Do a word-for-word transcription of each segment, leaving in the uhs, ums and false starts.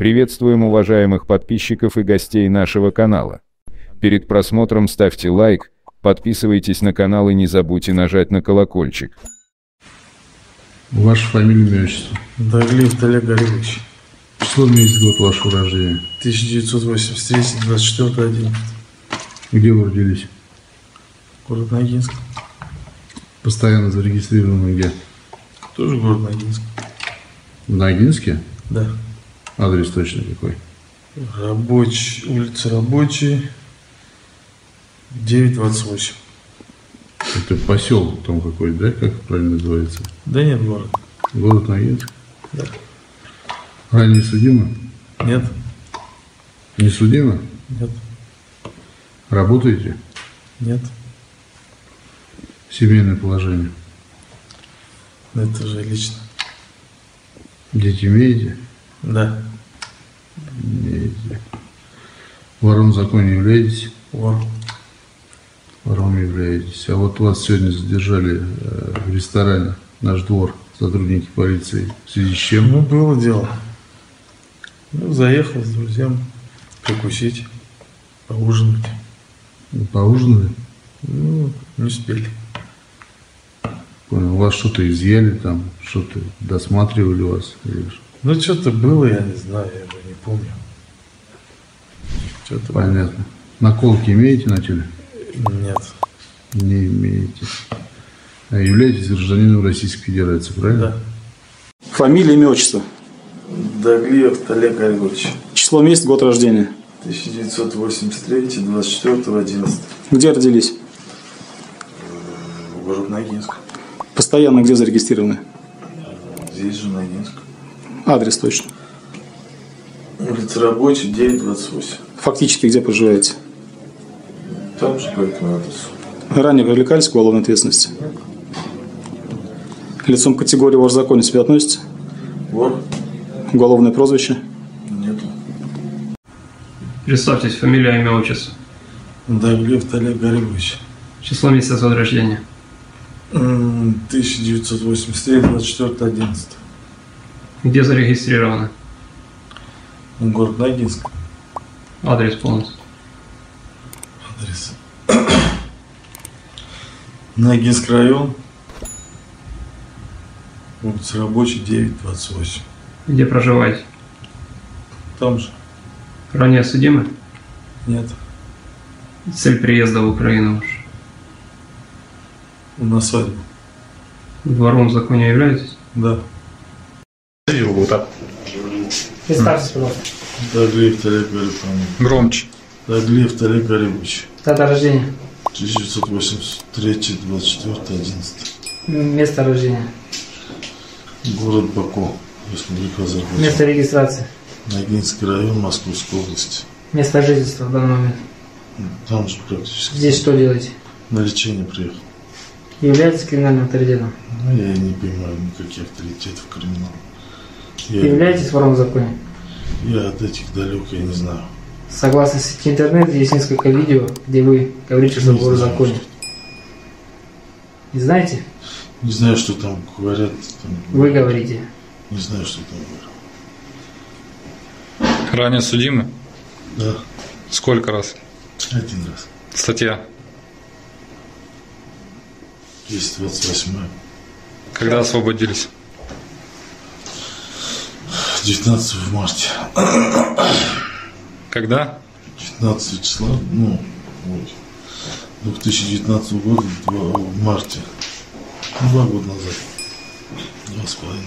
Приветствуем уважаемых подписчиков и гостей нашего канала. Перед просмотром ставьте лайк, подписывайтесь на канал и не забудьте нажать на колокольчик. Ваша фамилия, имя, отчество? Даглиев Олег Олегович. Число, месяц, год вашего рождения? тысяча девятьсот восемьдесят третий, двадцать четвёртое одиннадцатое. Где вы родились? Город Ногинск. Постоянно зарегистрированы где? Тоже город Ногинск. В Ногинске? Да. Адрес точно какой? Рабочий, улица Рабочая, девять двадцать восемь. Это поселок там какой-то, да? Как правильно называется? Да нет, город. Город Ногинск? Да. Ранее судимы? Нет. Не судимы? Нет. Работаете? Нет. Семейное положение? Это же лично. Дети имеете? Да. Имеете. Вором в законе являетесь? Вор. Вором являетесь. А вот вас сегодня задержали э, в ресторане «Наш двор», сотрудники полиции. В связи с чем? Ну, было дело. Ну, заехал с друзьями прикусить, поужинать. Поужинали? Ну, не успели. Понял. У вас что-то изъяли там, что-то досматривали вас? Или... Ну, что-то было, я не знаю, я уже не помню. Что-то Понятно. Наколки имеете на теле? было. Нет. Не имеете. А являетесь гражданином Российской Федерации, правильно? Да. Фамилия, имя, отчество? Даглиев Олег Олегович. Число, месяц, год рождения? тысяча девятьсот восемьдесят третий, двадцать четвёртое одиннадцатое. Где родились? Город Ногинск. Постоянно где зарегистрированы? Здесь же Ногинск. Адрес точно. Улица Рабочая, девять двадцать восемь. Фактически где проживаете? Там же по этому адресу. Ранее привлекались к уголовной ответственности? Лицом категории вор в законе себя относится? Вор? Уголовное прозвище? Нету. Представьтесь, фамилия, имя, отчество. Даглиев Олег Олегович. Число, месяца, год рождения. тысяча девятьсот восемьдесят третий, двадцать четвёртое одиннадцатое. Где зарегистрированы? Город Ногинск. Адрес полностью. Адрес. Ногинск район. Улица Рабочая, девять двадцать восемь. Где проживаете? Там же. Ранее судимы? Нет. Цель приезда в Украину. На свадьбу. Вором в законе являетесь? Да. Представьтесь, пожалуйста. Даглиев Олег Олегович. Громче. Даглиев Олег Олегович. Дата рождения. тысяча девятьсот восемьдесят третий, двадцать четвёртое одиннадцатое. Место рождения. Город Баку, Республика Азербайджан. Место регистрации. Ногинский район, Московской области. Место жительства в данный момент. Там же практически. Здесь что делаете? На лечение приехал. Являетесь криминальным авторитетом? Ну, я не понимаю никаких авторитетов криминала. Я, Являетесь вором в законе? я от этих далек, я не знаю. Согласно сети интернет, есть несколько видео, где вы говорите, что Не вор в знаю, законе. Не знаете? Не знаю, что там говорят. Там, Вы говорите. Не знаю, что там говорят. Ранее судимы? Да, Сколько раз? один раз. Статья. Есть двадцать восьмая. Когда освободились? девятнадцатого в марте. Когда? девятнадцатого числа, ну, вот, две тысячи девятнадцатого года, два- в марте. Два года назад. Два с половиной.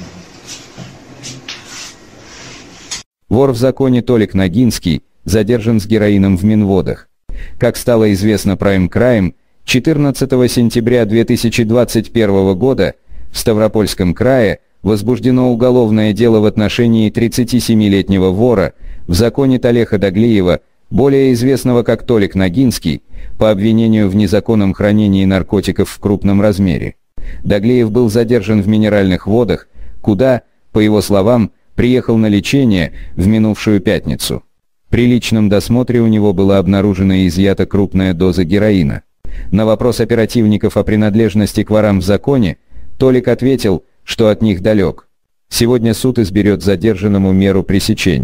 Вор в законе Толик Ногинский задержан с героином в Минводах. Как стало известно Prime Crime, четырнадцатого сентября две тысячи двадцать первого года в Ставропольском крае возбуждено уголовное дело в отношении тридцатисемилетнего вора в законе Толеха Даглиева, более известного как Толик Ногинский, по обвинению в незаконном хранении наркотиков в крупном размере. Даглиев был задержан в Минеральных водах, куда, по его словам, приехал на лечение в минувшую пятницу. При личном досмотре у него была обнаружена и изъята крупная доза героина. На вопрос оперативников о принадлежности к ворам в законе, Толик ответил, что от них далек. Сегодня суд изберет задержанному меру пресечения.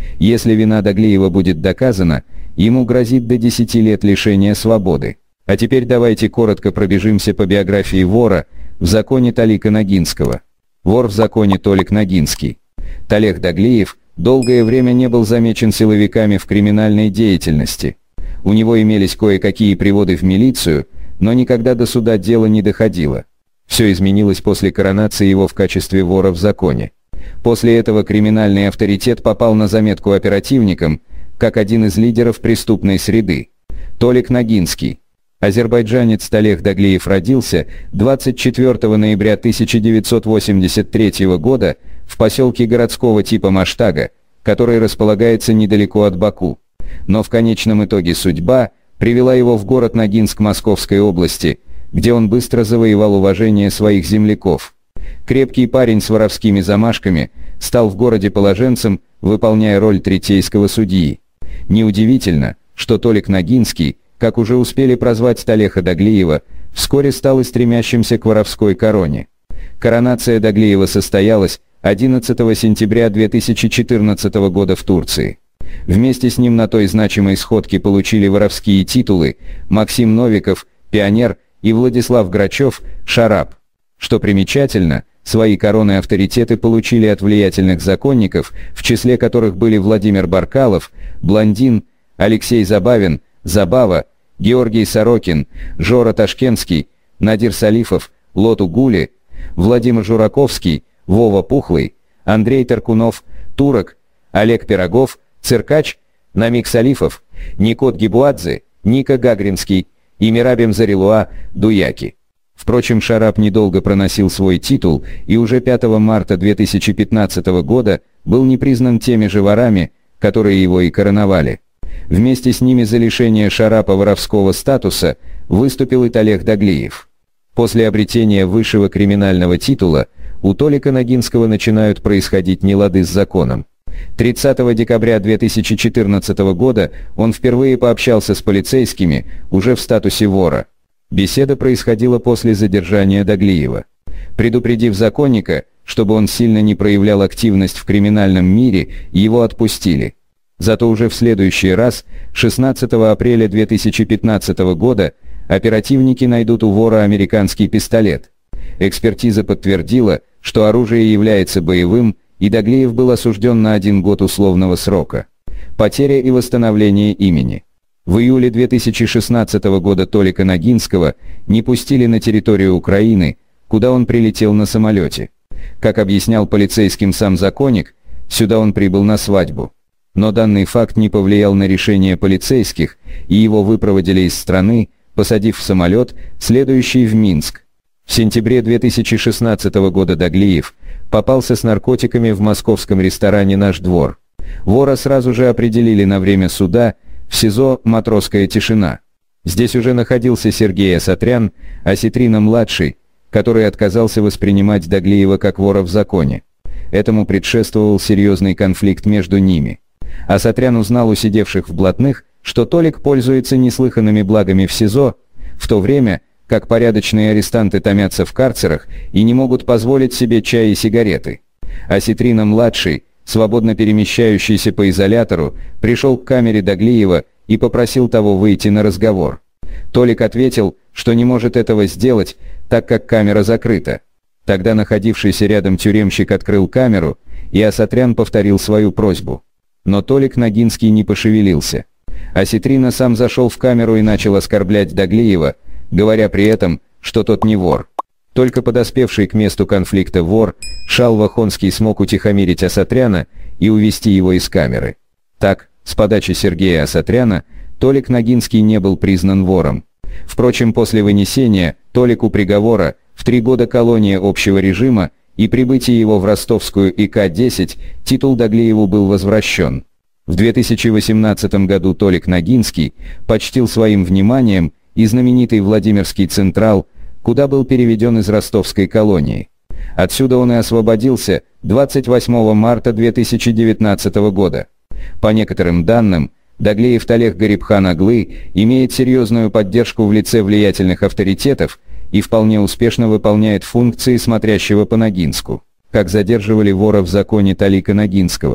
Если вина Даглиева будет доказана, ему грозит до десяти лет лишения свободы. А теперь давайте коротко пробежимся по биографии вора в законе Толика Ногинского. Вор в законе Толик Ногинский. Толех Даглиев долгое время не был замечен силовиками в криминальной деятельности. У него имелись кое-какие приводы в милицию, но никогда до суда дело не доходило. Все изменилось после коронации его в качестве вора в законе. После этого криминальный авторитет попал на заметку оперативникам, как один из лидеров преступной среды. Толик Ногинский. Азербайджанец Толех Даглиев родился двадцать четвёртого ноября тысяча девятьсот восемьдесят третьего года в поселке городского типа Маштага, который располагается недалеко от Баку. Но в конечном итоге судьба привела его в город Ногинск Московской области, где он быстро завоевал уважение своих земляков. Крепкий парень с воровскими замашками стал в городе положенцем, выполняя роль третейского судьи. Неудивительно, что Толик Ногинский, как уже успели прозвать Толеха Даглиева, вскоре стал и стремящимся к воровской короне. Коронация Даглиева состоялась одиннадцатого сентября две тысячи четырнадцатого года в Турции. Вместе с ним на той значимой сходке получили воровские титулы Максим Новиков, пионер, и Владислав Грачев, шарап. Что примечательно, свои короны авторитеты получили от влиятельных законников, в числе которых были Владимир Баркалов, Блондин, Алексей Забавин, Забава, Георгий Сорокин, Жора Ташкентский, Надир Салифов, Лоту Гули, Владимир Жураковский, Вова Пухлый, Андрей Таркунов, Турок, Олег Пирогов, Циркач, Намик Салифов, Никот Гибуадзе, Ника Гагринский и Мирабем Зарилуа, Дуяки. Впрочем, шарап недолго проносил свой титул и уже пятого марта две тысячи пятнадцатого года был не признан теми же ворами, которые его и короновали. Вместе с ними за лишение шарапа воровского статуса выступил и Толех Даглиев. После обретения высшего криминального титула у Толика Ногинского начинают происходить нелады с законом. тридцатого декабря две тысячи четырнадцатого года он впервые пообщался с полицейскими, уже в статусе вора. Беседа происходила после задержания Даглиева. Предупредив законника, чтобы он сильно не проявлял активность в криминальном мире, его отпустили. Зато уже в следующий раз, шестнадцатого апреля две тысячи пятнадцатого года, оперативники найдут у вора американский пистолет. Экспертиза подтвердила, что оружие является боевым, и Даглиев был осужден на один год условного срока. Потеря и восстановление имени. В июле две тысячи шестнадцатого года Толика Ногинского не пустили на территорию Украины, куда он прилетел на самолете. Как объяснял полицейским сам законник, сюда он прибыл на свадьбу. Но данный факт не повлиял на решение полицейских, и его выпроводили из страны, посадив в самолет, следующий в Минск. В сентябре две тысячи шестнадцатого года Даглиев попался с наркотиками в московском ресторане «Наш двор». Вора сразу же определили на время суда в СИЗО «Матросская тишина». Здесь уже находился Сергей Асатрян, Осетрина-младший, который отказался воспринимать Даглиева как вора в законе. Этому предшествовал серьезный конфликт между ними. Асатрян узнал у сидевших в блатных, что Толик пользуется неслыханными благами в СИЗО, в то время как порядочные арестанты томятся в карцерах и не могут позволить себе чай и сигареты. Осетрина-младший, свободно перемещающийся по изолятору, пришел к камере Даглиева и попросил того выйти на разговор. Толик ответил, что не может этого сделать, так как камера закрыта. Тогда находившийся рядом тюремщик открыл камеру, и Асатрян повторил свою просьбу. Но Толик Ногинский не пошевелился. Осетрина сам зашел в камеру и начал оскорблять Даглиева, говоря при этом, что тот не вор. Только подоспевший к месту конфликта вор, Шалва Хонский, смог утихомирить Асатряна и увести его из камеры. Так, с подачи Сергея Асатряна, Толик Ногинский не был признан вором. Впрочем, после вынесения Толику приговора в три года колонии общего режима и прибытия его в ростовскую И К десять, титул Даглиеву был возвращен. В две тысячи восемнадцатом году Толик Ногинский почтил своим вниманием и знаменитый Владимирский Централ, куда был переведен из ростовской колонии. Отсюда он и освободился двадцать восьмого марта две тысячи девятнадцатого года. По некоторым данным, Даглиев Толех Гарибхан Аглы имеет серьезную поддержку в лице влиятельных авторитетов и вполне успешно выполняет функции смотрящего по Ногинску. Как задерживали вора в законе Толика Ногинского.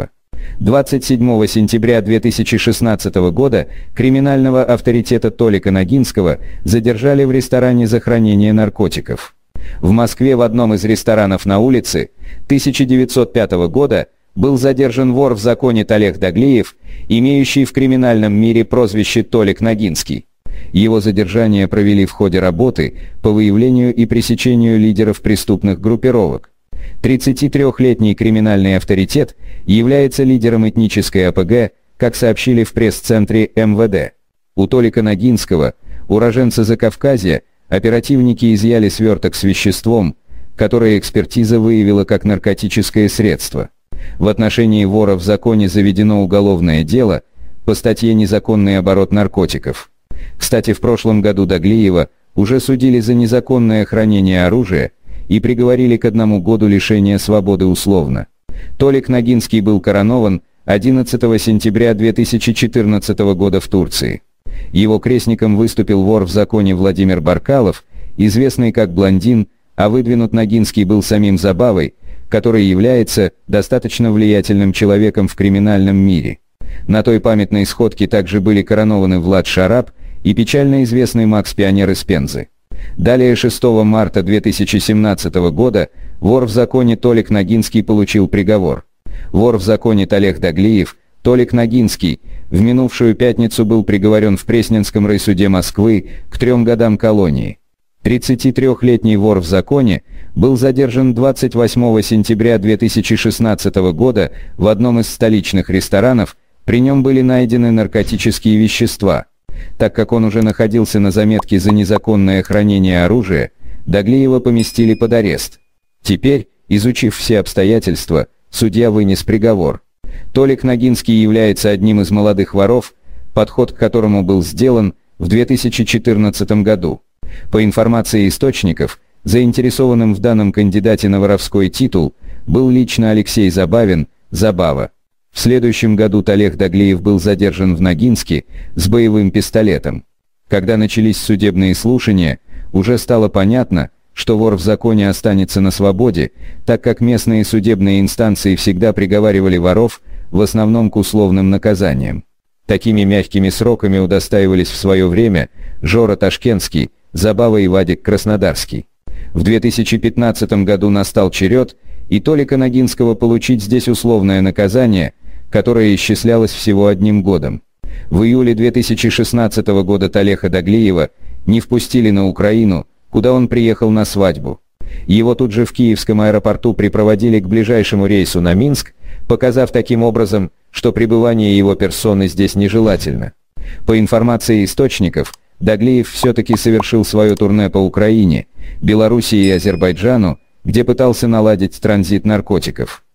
двадцать седьмого сентября две тысячи шестнадцатого года криминального авторитета Толика Ногинского задержали в ресторане за хранение наркотиков. В Москве в одном из ресторанов на улице тысяча девятьсот пятого года был задержан вор в законе Толех Даглиев, имеющий в криминальном мире прозвище Толик Ногинский. Его задержание провели в ходе работы по выявлению и пресечению лидеров преступных группировок. тридцатитрёхлетний криминальный авторитет является лидером этнической АПГ, как сообщили в пресс-центре эм вэ дэ. У Толика Ногинского, уроженца Закавказья, оперативники изъяли сверток с веществом, которое экспертиза выявила как наркотическое средство. В отношении вора в законе заведено уголовное дело по статье «Незаконный оборот наркотиков». Кстати, в прошлом году Даглиева уже судили за незаконное хранение оружия и приговорили к одному году лишения свободы условно. Толик Ногинский был коронован одиннадцатого сентября две тысячи четырнадцатого года в Турции. Его крестником выступил вор в законе Владимир Баркалов, известный как Блондин, а выдвинут Ногинский был самим Забавой, который является достаточно влиятельным человеком в криминальном мире. На той памятной сходке также были коронованы Влад Шарап и печально известный Макс Пионер из Пензы. Далее шестого марта две тысячи семнадцатого года вор в законе Толик Ногинский получил приговор. Вор в законе Толех Даглиев, Толик Ногинский, в минувшую пятницу был приговорен в Пресненском райсуде Москвы к трем годам колонии. тридцатитрёхлетний вор в законе был задержан двадцать восьмого сентября две тысячи шестнадцатого года в одном из столичных ресторанов, при нем были найдены наркотические вещества. Так как он уже находился на заметке за незаконное хранение оружия, Даглиева поместили под арест. Теперь, изучив все обстоятельства, судья вынес приговор. Толик Ногинский является одним из молодых воров, подход к которому был сделан в две тысячи четырнадцатом году. По информации источников, заинтересованным в данном кандидате на воровской титул был лично Алексей Забавин, Забава. В следующем году Толех Даглиев был задержан в Ногинске с боевым пистолетом. Когда начались судебные слушания, уже стало понятно, что вор в законе останется на свободе, так как местные судебные инстанции всегда приговаривали воров в основном к условным наказаниям. Такими мягкими сроками удостаивались в свое время Жора Ташкентский, Забава и Вадик Краснодарский. В две тысячи пятнадцатом году настал черед и Толика Ногинского получить здесь условное наказание, которое исчислялось всего одним годом. В июле две тысячи шестнадцатого года Толеха Даглиева не впустили на Украину, куда он приехал на свадьбу. Его тут же в Киевском аэропорту припроводили к ближайшему рейсу на Минск, показав таким образом, что пребывание его персоны здесь нежелательно. По информации источников, Даглиев все-таки совершил свое турне по Украине, Белоруссии и Азербайджану, где пытался наладить транзит наркотиков.